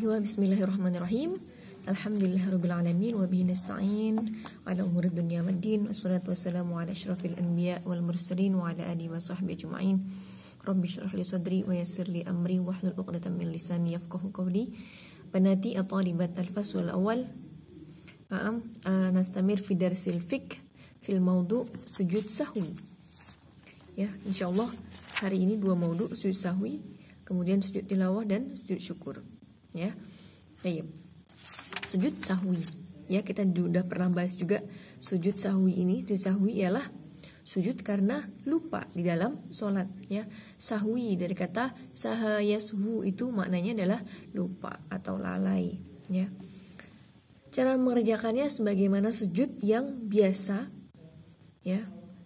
Bismillahirrahmanirrahim. Alhamdulillahirabbil alamin wa bihi nasta'in ala umuri dunya waddin. Wassalatu wassalamu ala asyrafil anbiya wal mursalin wa ala alihi wa sahbihi ajma'in. Rabbi shrah li sadri wa yassir li amri wahlul 'uqdatam min lisani yafqahu qawli. Banati at-talibat al-fasl al-awwal. Nastamir fi darsil fiqh fil mawdu' sujud sahwi. Ya, insyaallah hari ini dua mawdu' sujud sahwi, kemudian sujud tilawah dan sujud syukur. Ya, baik. Sujud sahwi. Ya, kita sudah pernah bahas juga sujud sahwi ini. Sujud sahwi ialah sujud karena lupa di dalam sholat. Ya, sahwi dari kata saha yashu itu maknanya adalah lupa atau lalai. Ya, cara mengerjakannya sebagaimana sujud yang biasa. Ya,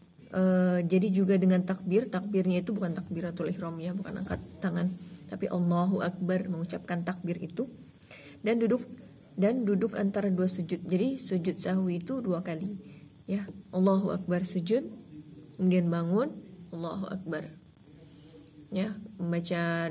jadi juga dengan takbir. Takbirnya itu bukan takbiratul ihram ya, bukan angkat tangan, tapi Allahu Akbar, mengucapkan takbir itu, dan duduk antara dua sujud. Jadi sujud sahwi itu dua kali. Ya, Allahu Akbar sujud, kemudian bangun, Allahu Akbar. Ya, membaca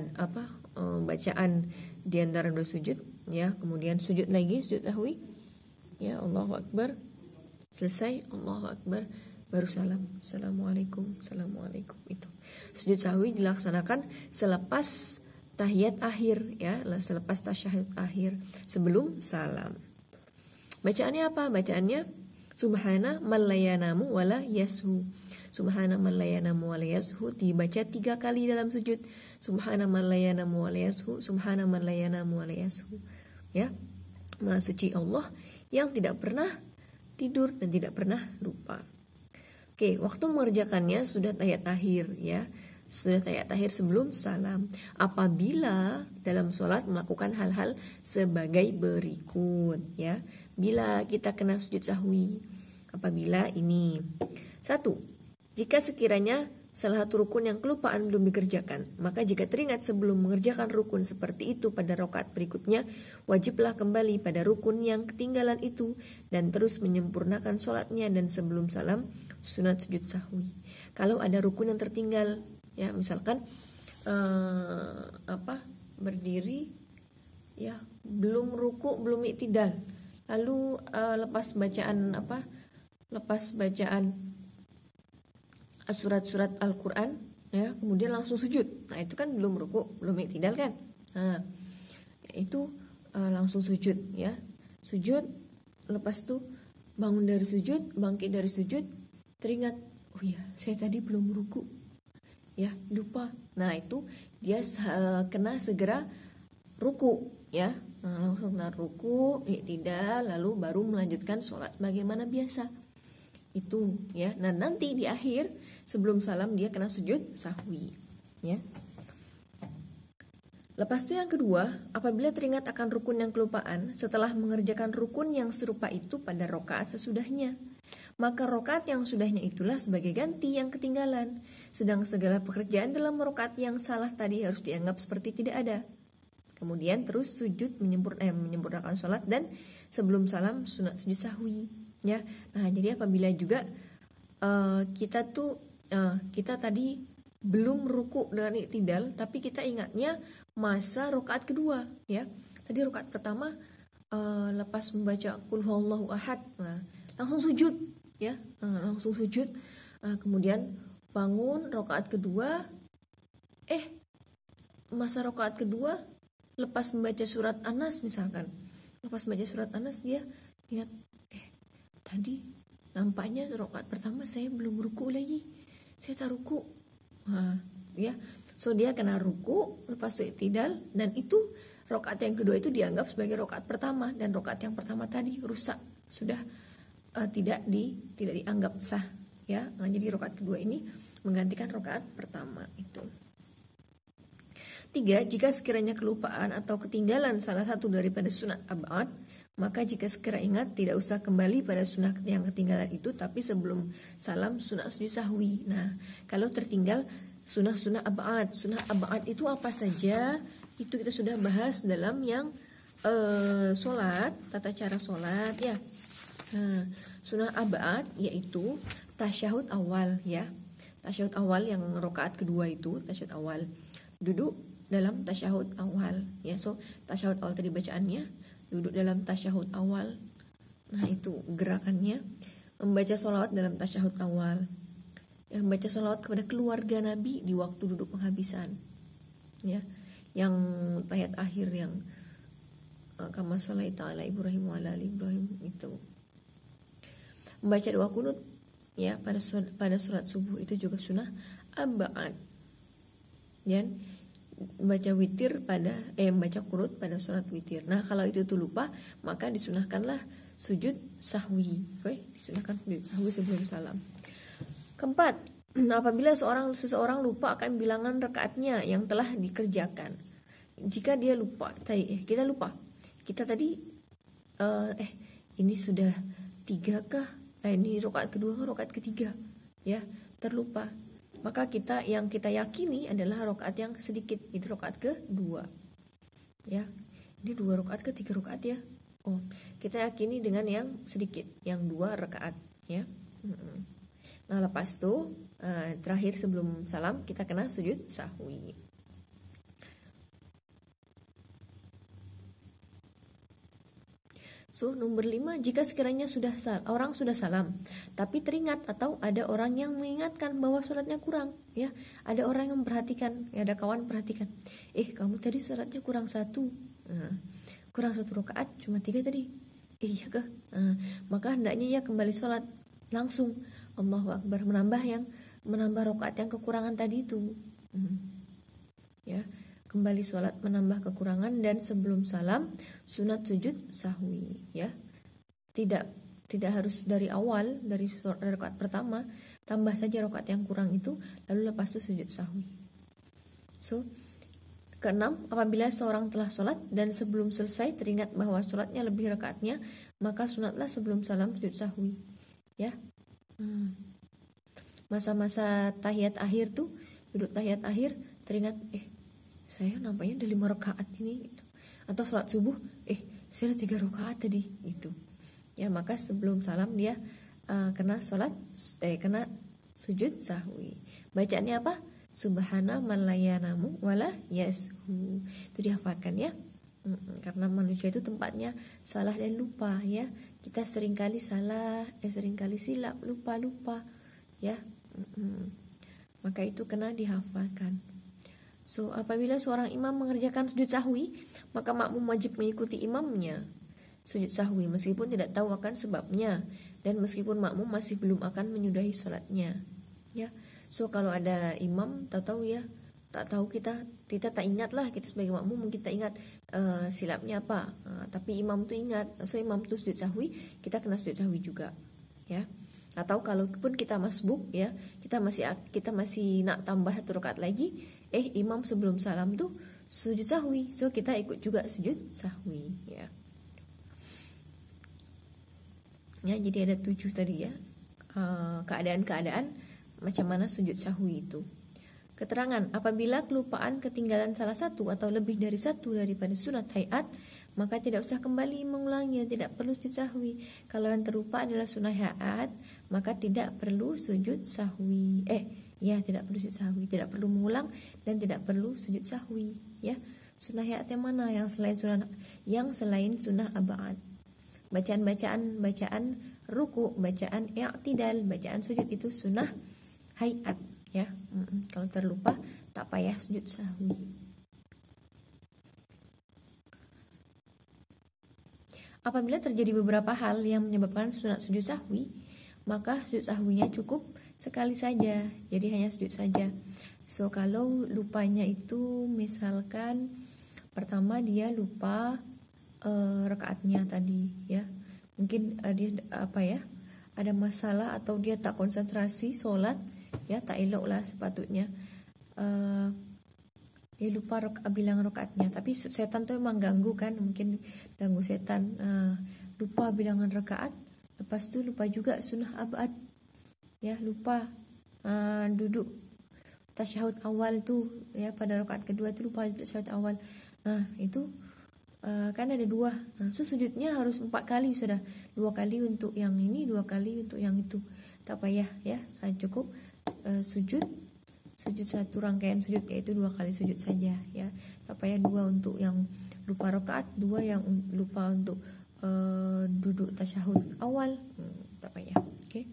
bacaan di antara dua sujud. Ya, kemudian sujud lagi, sujud sahwi. Ya, Allahu Akbar, selesai, Allahu Akbar, baru salam, assalamualaikum, assalamualaikum. Itu sujud sahwi dilaksanakan selepas tahiyat akhir, ya, selepas tasyahud akhir sebelum salam. Bacaannya apa? Bacaannya subhana man la yanamu wala yashu. Subhana man la yanamu wala yashu dibaca 3 kali dalam sujud. Subhana man la yanamu wala yashu, subhana man la yanamu wala yashu. Ya, Maha suci Allah yang tidak pernah tidur dan tidak pernah lupa. Oke, waktu mengerjakannya sudah tahiyat akhir, ya. Sudah tahiyat akhir sebelum salam. Apabila dalam sholat melakukan hal-hal sebagai berikut, ya. Bila kita kena sujud sahwi, apabila ini: 1. Jika sekiranya salah satu rukun yang kelupaan belum dikerjakan, maka jika teringat sebelum mengerjakan rukun seperti itu pada rakaat berikutnya, wajiblah kembali pada rukun yang ketinggalan itu dan terus menyempurnakan sholatnya, dan sebelum salam sunat sujud sahwi. Kalau ada rukun yang tertinggal, ya, misalkan berdiri, ya, belum ruku, belum iktidal, lalu lepas bacaan surat-surat Al-Quran, ya, kemudian langsung sujud. Nah, itu kan belum ruku, belum iktidal kan. Nah, itu langsung sujud, ya. Sujud, lepas itu bangun dari sujud, bangkit dari sujud, teringat, oh ya, saya tadi belum ruku, ya, lupa. Nah, itu dia kena segera ruku, ya. Nah, langsung ruku, iktidal, lalu baru melanjutkan sholat bagaimana biasa. Itu, ya. Nah, nanti di akhir sebelum salam dia kena sujud sahwi, ya. Lepas itu yang kedua, apabila teringat akan rukun yang kelupaan setelah mengerjakan rukun yang serupa itu pada rakaat sesudahnya, maka rakaat yang sudahnya itulah sebagai ganti yang ketinggalan. Sedang segala pekerjaan dalam rakaat yang salah tadi harus dianggap seperti tidak ada. Kemudian terus sujud menyempurnakan sholat, dan sebelum salam sunat sujud sahwi, ya. Nah, jadi apabila juga kita tadi belum ruku dengan iktidal, tapi kita ingatnya masa rakaat kedua, ya. Tadi rakaat pertama lepas membaca qul huwallahu ahad, nah, langsung sujud, ya, langsung sujud. Kemudian bangun rakaat kedua, masa rakaat kedua lepas membaca surat An-Nas misalkan, lepas membaca surat An-Nas dia ingat, tadi nampaknya rakaat pertama saya belum ruku lagi, saya tak ruku. Nah, ya, so dia kena ruku, lepas itu iktidal, dan itu rakaat yang kedua itu dianggap sebagai rakaat pertama, dan rakaat yang pertama tadi rusak, sudah tidak dianggap sah, ya. Nah, jadi rakaat kedua ini menggantikan rakaat pertama itu. 3. Jika sekiranya kelupaan atau ketinggalan salah satu daripada sunat ab'ad, maka jika sekira ingat tidak usah kembali pada sunat yang ketinggalan itu, tapi sebelum salam sunat sujud sahwi. Nah, kalau tertinggal sunat ab'ad, sunat ab'ad itu apa saja? Itu kita sudah bahas dalam yang sholat, tata cara sholat, ya. Nah, sunat ab'ad yaitu tasyahud awal, ya. Tasyahud awal yang rakaat kedua itu tasyahud awal, duduk dalam tasyahud awal ya. So tasyahud awal tadi bacaannya, duduk dalam tasyahud awal. Nah itu gerakannya, membaca sholawat dalam tasyahud awal ya, membaca sholawat kepada keluarga Nabi di waktu duduk penghabisan ya, yang tahiyat akhir yang kama sholaita ala Ibrahim wa ala ali Ibrahim itu. Membaca doa kunut ya pada sholat subuh itu juga sunnah abad. Dan membaca witir membaca kunut pada sholat witir. Nah kalau itu tuh lupa, maka disunahkanlah sujud sahwi. Disunahkan sujud sahwi sebelum salam. Keempat, apabila seseorang lupa akan bilangan rakaatnya yang telah dikerjakan. Jika dia lupa, kita lupa. Kita tadi ini sudah 3 kah? Ini rakaat kedua kah rakaat ketiga? Ya, terlupa. Maka yang kita yakini adalah rakaat yang sedikit, itu rakaat kedua. Ya. Ini 2 rakaat ke 3 rakaat ya? Oh, kita yakini dengan yang sedikit, yang 2 rakaat ya. Nah, lepas itu terakhir sebelum salam kita kena sujud sahwi. So, nomor 5, jika sekiranya orang sudah salam, tapi teringat atau ada orang yang mengingatkan bahwa sholatnya kurang, ya, ada orang yang memperhatikan, ya, ada kawan perhatikan, kamu tadi sholatnya kurang 1, kurang 1 rakaat, cuma 3 tadi, iya kah? Maka hendaknya ia kembali sholat langsung, Allahu Akbar, menambah rakaat yang kekurangan tadi itu, ya. Kembali sholat menambah kekurangan, dan sebelum salam sunat sujud sahwi ya. Tidak harus dari awal, dari rakaat pertama, tambah saja rakaat yang kurang itu, lalu lepas itu sujud sahwi. So, keenam, apabila seorang telah sholat dan sebelum selesai teringat bahwa sholatnya lebih rakaatnya, maka sunatlah sebelum salam sujud sahwi ya. Masa-masa tahiyat akhir tuh, duduk tahiyat akhir teringat, saya nampaknya ada 5 rakaat ini gitu. Atau sholat subuh, saya ada 3 rakaat tadi gitu. Ya, maka sebelum salam dia kena sujud sahwi. Bacaannya apa? Subhana man la yanamu wala yashu. Itu dihafalkan ya. Karena manusia itu tempatnya salah dan lupa ya. Kita seringkali salah, seringkali silap, lupa ya. Maka itu kena dihafalkan. So, apabila seorang imam mengerjakan sujud sahwi, maka makmum wajib mengikuti imamnya sujud sahwi meskipun tidak tahu akan sebabnya, dan meskipun makmum masih belum akan menyudahi salatnya. Ya. So, kalau ada imam tahu ya, tak tahu kita tak ingat lah, kita sebagai makmum mungkin tak ingat silapnya apa. Tapi imam tuh ingat. So, imam tuh sujud sahwi, kita kena sujud sahwi juga. Ya. Atau kalaupun kita masbuk ya, kita masih nak tambah 1 rakaat lagi, imam sebelum salam tuh sujud sahwi, so kita ikut juga sujud sahwi ya. Ya, jadi ada 7 tadi ya, keadaan-keadaan macam mana sujud sahwi itu. Keterangan, apabila kelupaan ketinggalan salah satu atau lebih dari satu daripada sunat hayat, maka tidak usah kembali mengulanginya, tidak perlu sujud sahwi. Kalau yang terlupa adalah sunat hayat, maka tidak perlu sujud sahwi. Tidak perlu sujud sahwi, tidak perlu mengulang dan tidak perlu sujud sahwi. Ya, sunat hayat yang mana? Yang selain sunah abad. Bacaan ruku, bacaan i'tidal, bacaan sujud itu sunah hayat. Ya, kalau terlupa tak payah sujud sahwi. Apabila terjadi beberapa hal yang menyebabkan sunat sujud sahwi, maka sujud sahwinya cukup sekali saja, jadi hanya sujud saja. So, kalau lupanya itu misalkan pertama dia lupa rakaatnya tadi ya, mungkin dia ada masalah atau dia tak konsentrasi sholat ya, tak elok lah sepatutnya dia lupa bilang rakaatnya, tapi setan tuh memang ganggu kan, mungkin ganggu setan, lupa bilangan rakaat, lepas itu lupa juga sunnah abad ya, lupa duduk tasyahud awal tuh ya, pada rakaat kedua itu lupa duduk tasyahud awal. Nah itu kan ada 2, nah, so sujudnya harus 4 kali, sudah 2 kali untuk yang ini, 2 kali untuk yang itu, tak payah ya, cukup sujud sujud satu rangkaian sujud, yaitu 2 kali sujud saja ya. Tak payah 2 untuk yang lupa rakaat, 2 yang lupa untuk duduk tasyahud awal, tak payah. Oke.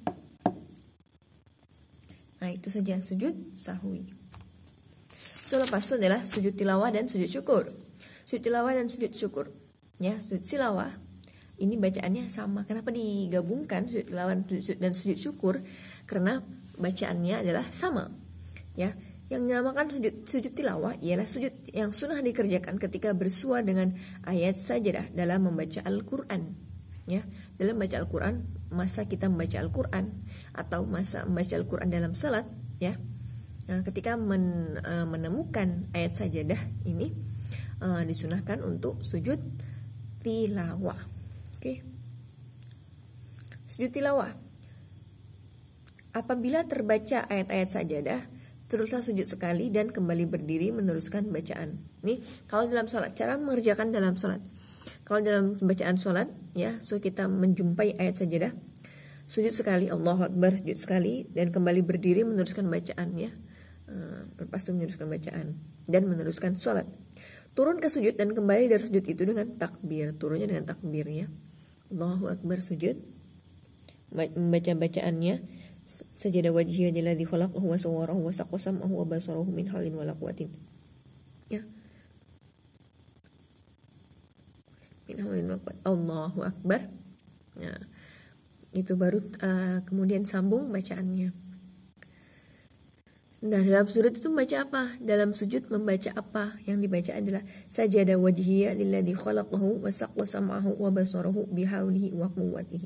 Nah, itu saja sujud sahwi. So, lepas itu adalah sujud tilawah dan sujud syukur. Sujud tilawah dan sujud syukur. Ya, sujud tilawah ini bacaannya sama. Kenapa digabungkan sujud tilawah dan sujud syukur? Karena bacaannya adalah sama. Ya, yang dinamakan sujud tilawah ialah sujud yang sunnah dikerjakan ketika bersua dengan ayat sajadah dalam membaca Al-Qur'an. Ya, dalam membaca Al-Qur'an, masa kita membaca Al-Qur'an atau masa membaca Al-Qur'an dalam salat, ya. Nah, ketika menemukan ayat sajadah ini disunahkan untuk sujud tilawah. Oke. Sujud tilawah. Apabila terbaca ayat-ayat sajadah, teruslah sujud sekali dan kembali berdiri meneruskan bacaan. Nih, kalau dalam salat, cara mengerjakan dalam salat. Kalau dalam bacaan salat, ya, so kita menjumpai ayat sajadah, sujud sekali, Allahu Akbar, sujud sekali dan kembali berdiri meneruskan bacaan, ya. Lepas itu meneruskan bacaan dan meneruskan salat. Turun ke sujud dan kembali dari sujud itu dengan takbir. Turunnya dengan takbir, ya. Allahu Akbar, sujud, membaca bacaannya, sajadah wajhiyya alladzi khalaqahu wa sawwarahu wa saqqa sam'ahu wa basarahu min haulin wala quwwatin. Ya. Min haulin wala quwwatin. Allahu Akbar. Nah, itu baru kemudian sambung bacaannya. Nah, dalam sujud itu membaca apa? Dalam sujud membaca apa? Yang dibaca adalah sajadah wajhiyya lilladzi khalaqahu wa saqqa sam'ahu wa basarahu bihaulihi wa quwwatihi.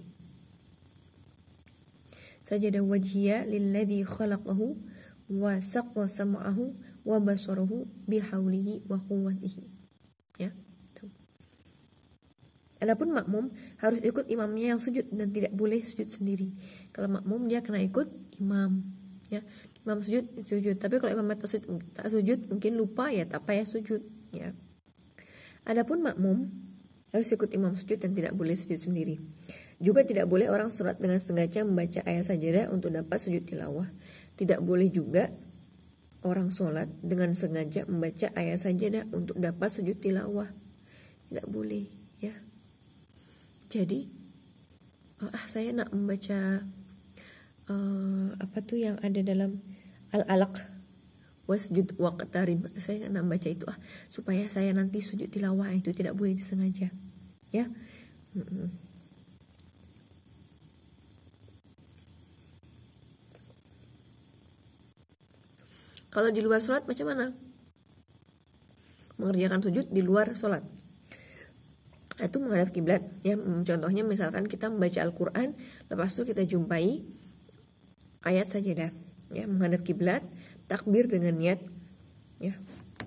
Sajadah wajhiyya lilladzi khalaqahu wa saqqa sam'ahu wa basarahu bihaulihi wa quwwatihi. Ya. Adapun makmum harus ikut imamnya yang sujud dan tidak boleh sujud sendiri. Kalau makmum dia kena ikut imam, ya. Imam sujud, tapi kalau imam tak sujud mungkin lupa, ya tak payah sujud, ya. Adapun makmum harus ikut imam sujud dan tidak boleh sujud sendiri. Juga tidak boleh orang sholat dengan sengaja membaca ayat sajadah untuk dapat sujud tilawah. Tidak boleh juga orang sholat dengan sengaja membaca ayat sajadah untuk dapat sujud tilawah. Tidak boleh, ya. Jadi saya nak membaca apa tuh yang ada dalam Al-Alaq wasjud waqtarib, saya nak baca itu supaya saya nanti sujud tilawah, itu tidak boleh disengaja, ya. Kalau di luar sholat macam mana? Mengerjakan sujud di luar sholat itu menghadap kiblat, ya. Contohnya misalkan kita membaca Al-Qur'an, lepas itu kita jumpai ayat sajadah, ya, menghadap kiblat, takbir dengan niat, ya.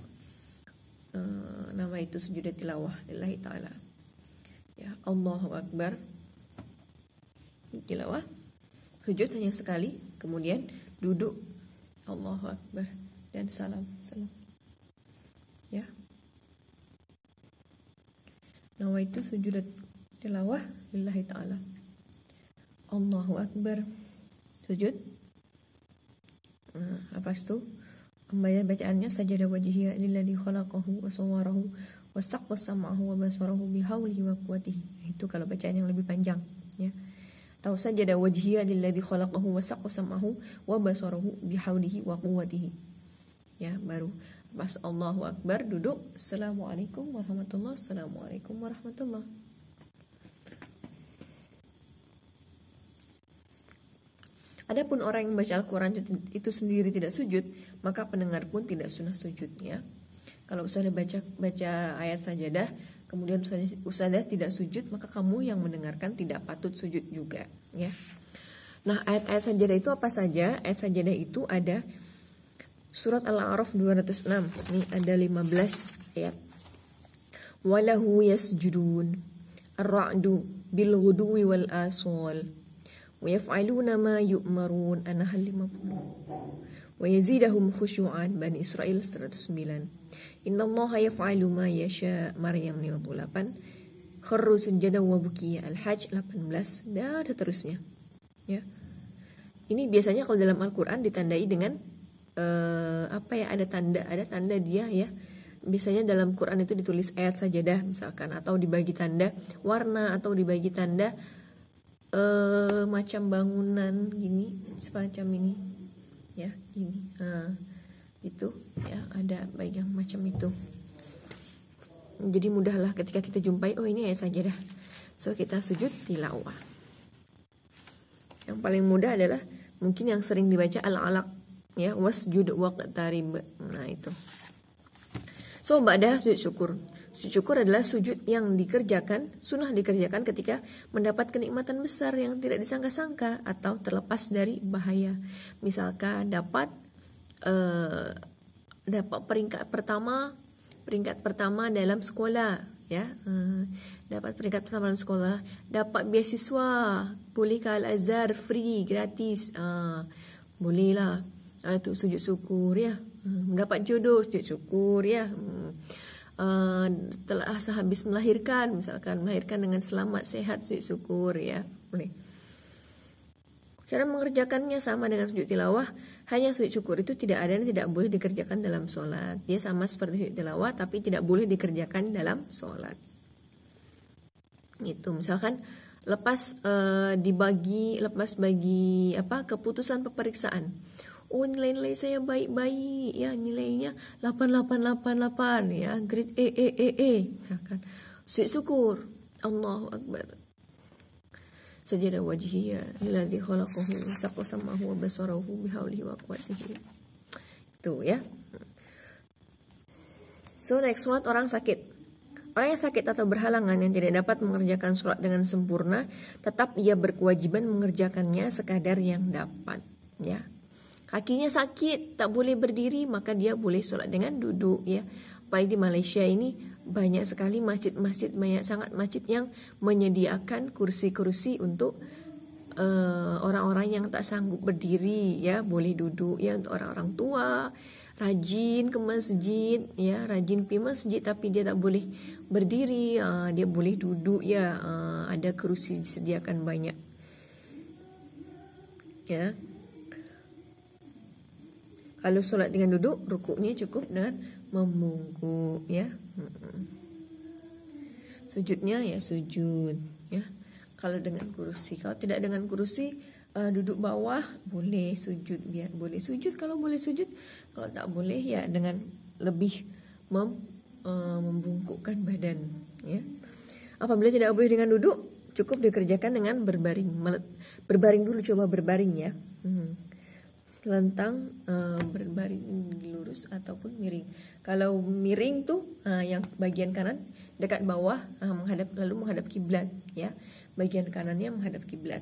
Nama itu sujud tilawah lillahi ta'ala, ya. Allahu Akbar, tilawah, sujud hanya sekali, kemudian duduk, Allahu Akbar, dan salam, ya. Nama itu sujud tilawah lillahi ta'ala. Allahu Akbar, sujud. Lepas itu bacaannya sajadah wajhiyya lilladzi khalaqahu wa sawwarahu wa saqqa sam'ahu wa basarahu bihaulihi wa quwwatihi. Itu kalau bacaan yang lebih panjang, ya. Atau sajadah wajhiyya lilladzi khalaqahu wa saqqa sam'ahu wa basarahu bihaulihi wa quwwatihi. Ya, baru pas Allahu Akbar duduk, Assalamualaikum warahmatullahi, Assalamualaikum warahmatullahi. Adapun orang yang membaca Al-Quran itu sendiri tidak sujud, maka pendengar pun tidak sunnah sujudnya. Kalau ustadzah baca ayat sajadah, kemudian ustadzah tidak sujud, maka kamu yang mendengarkan tidak patut sujud juga, ya. Nah, ayat-ayat sajadah itu apa saja? Ayat sajadah itu ada surat Al-A'raf 206. Ini ada 15 ayat. Walahu yasjudun ar-ra'du bil ghuduwi wal asal wa yaf'aluna ma yu'marun. An-Nahl 50. Wa yazidahum khusyu'an. Bani Israel 109. Innallaha yaf'alu ma yasha. Maryam 58. Kharru sujada wa bukiya. Al-Hajj 18 dan seterusnya, ya. Ini biasanya kalau dalam Al-Quran ditandai dengan ada tanda dia ya. Biasanya dalam Quran itu ditulis ayat sajadah misalkan, atau dibagi tanda warna, atau dibagi tanda macam bangunan gini, semacam ini ya, gini. Itu ya, ada baik yang macam itu. Jadi mudahlah ketika kita jumpai, oh ini ayat sajadah, so kita sujud tilawah. Yang paling mudah adalah mungkin yang sering dibaca al-alaq ya, wasjud waqtarib. Nah itu. So ba'da sujud syukur. Sujud syukur adalah sujud yang dikerjakan, sunnah dikerjakan ketika mendapat kenikmatan besar yang tidak disangka-sangka atau terlepas dari bahaya. Misalkan dapat peringkat pertama dalam sekolah ya, dapat peringkat pertama dalam sekolah, dapat beasiswa, boleh ke Al-Azhar free, gratis, bolehlah. Itu sujud syukur ya. Mendapat jodoh, sujud syukur ya. Telah sehabis melahirkan, misalkan melahirkan dengan selamat sehat, sujud syukur ya, boleh. Cara mengerjakannya sama dengan sujud tilawah, hanya sujud syukur itu tidak ada dan tidak boleh dikerjakan dalam sholat. Dia sama seperti sujud tilawah tapi tidak boleh dikerjakan dalam sholat. Itu misalkan lepas bagi keputusan peperiksaan. Oh nilai saya baik-baik ya, nilainya 8888 ya, grade A. Misalkan sujud syukur, Allahu Akbar. Sajadah wajhiyya alladzi khalaqahu wa samahu wa basarahu bihaulihi wa quwwatihi. Itu ya. So next one, orang sakit. Orang yang sakit atau berhalangan yang tidak dapat mengerjakan sholat dengan sempurna, tetap ia berkewajiban mengerjakannya sekadar yang dapat ya. Kakinya sakit, tak boleh berdiri, maka dia boleh sholat dengan duduk ya. Apalagi di Malaysia ini banyak sekali masjid-masjid, sangat masjid yang menyediakan kursi-kursi untuk orang-orang yang tak sanggup berdiri ya, boleh duduk ya, untuk orang-orang tua, rajin ke masjid ya, rajin pergi masjid tapi dia tak boleh berdiri, dia boleh duduk ya, ada kursi disediakan banyak ya. Kalau sholat dengan duduk, rukuknya cukup dengan membungkuk ya. Sujudnya ya sujud ya. Kalau dengan kursi, kalau tidak dengan kursi, duduk bawah boleh sujud, boleh sujud kalau boleh sujud. Kalau tak boleh ya dengan lebih membungkukkan badan ya. Apabila tidak boleh dengan duduk, cukup dikerjakan dengan berbaring. Berbaring dulu, coba berbaring ya. Lentang, berbaring lurus ataupun miring. Kalau miring tuh yang bagian kanan dekat bawah, menghadap kiblat ya. Bagian kanannya menghadap kiblat.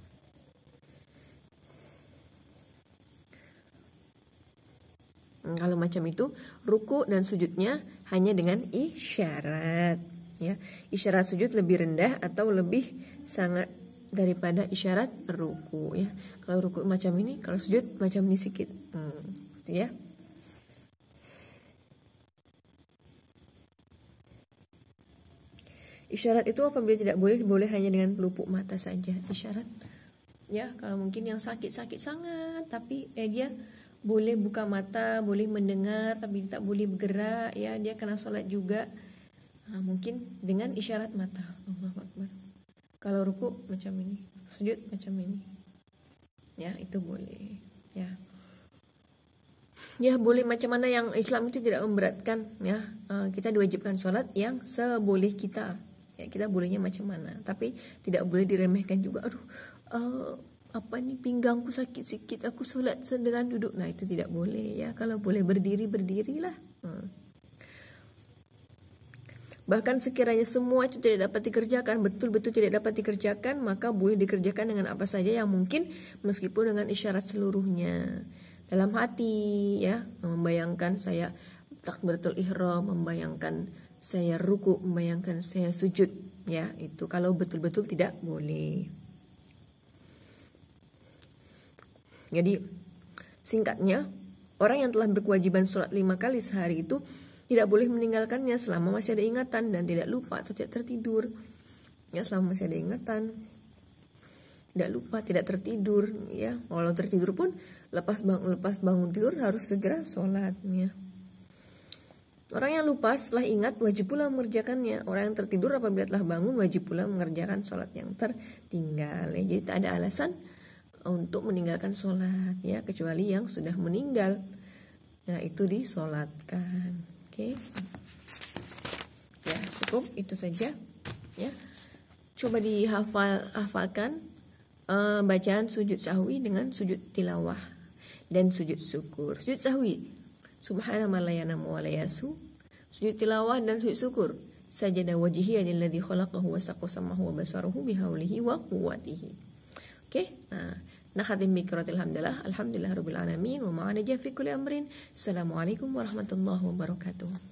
Kalau macam itu, ruku dan sujudnya hanya dengan isyarat ya. Isyarat sujud lebih rendah atau lebih sangat daripada isyarat ruku ya. Kalau ruku macam ini, kalau sujud macam ini sedikit. Gitu ya. Isyarat itu apabila tidak boleh hanya dengan pelupuk mata saja. Isyarat ya, kalau mungkin yang sakit-sakit sangat tapi dia boleh buka mata, boleh mendengar tapi tak boleh bergerak ya, dia kena sholat juga. Mungkin dengan isyarat mata. Allahu Akbar. Kalau ruku macam ini, sujud macam ini. Ya, itu boleh. Ya. Ya, boleh macam mana yang Islam itu tidak memberatkan ya. Kita diwajibkan sholat yang seboleh kita. Ya, kita bolehnya macam mana, tapi tidak boleh diremehkan juga. Aduh, pinggangku sakit sikit, aku sholat dengan duduk. Nah, itu tidak boleh ya. Kalau boleh berdiri, berdirilah. Bahkan sekiranya semua itu tidak dapat dikerjakan, betul-betul tidak dapat dikerjakan, maka boleh dikerjakan dengan apa saja yang mungkin, meskipun dengan isyarat seluruhnya. Dalam hati ya, membayangkan saya takbiratul ihram, membayangkan saya ruku, membayangkan saya sujud ya, itu kalau betul-betul tidak boleh. Jadi singkatnya, orang yang telah berkewajiban sholat 5 kali sehari itu tidak boleh meninggalkannya selama masih ada ingatan dan tidak lupa atau tidak tertidur. Ya, selama masih ada ingatan. tidak lupa, tidak tertidur ya. Walau tertidur pun lepas bangun tidur harus segera sholat ya. Orang yang lupa setelah ingat wajib pula mengerjakannya. Orang yang tertidur apabila telah bangun wajib pula mengerjakan sholat yang tertinggal ya. Jadi tak ada alasan untuk meninggalkan sholat ya, kecuali yang sudah meninggal. Nah itu disolatkan. Oke. Ya cukup itu saja ya. Coba hafalkan bacaan sujud sahwi dengan sujud tilawah dan sujud syukur. Sujud sahwi subhana man la yanamu wa la yasu. Sujud tilawah dan sujud syukur sajada wajhihi alladzi khalaqahu wa saqasamahu wa basarahu bihaulihi wa quwwatihi. Oke. Nah khatim biqiratil hamdalah. Alhamdulillah rabbil alamin wa ma'ana fi kulli amrin. Assalamualaikum warahmatullahi wabarakatuh.